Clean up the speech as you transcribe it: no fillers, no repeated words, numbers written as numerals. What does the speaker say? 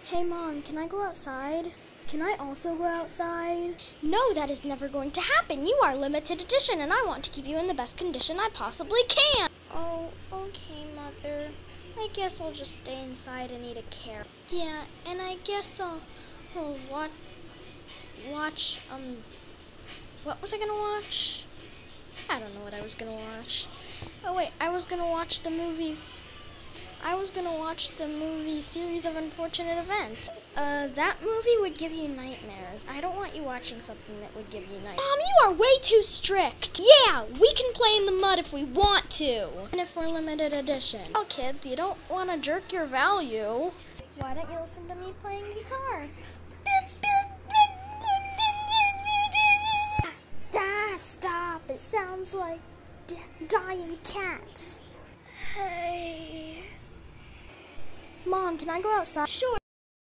Hey Mom, can I go outside? Can I also go outside? No, that is never going to happen. You are limited edition, and I want to keep you in the best condition I possibly can. Oh, okay, Mother. I guess I'll just stay inside and eat a carrot. Yeah, and I guess I'll watch, what was I gonna watch? I don't know what I was gonna watch. Oh wait, I was gonna watch the movie Series of Unfortunate Events. That movie would give you nightmares. I don't want you watching something that would give you nightmares. Mom, you are way too strict. Yeah, we can play in the mud if we want to. And if we're limited edition. Oh, kids, you don't want to jerk your value. Why don't you listen to me playing guitar? Stop. It sounds like dying cats. Hey. Mom, can I go outside? Sure.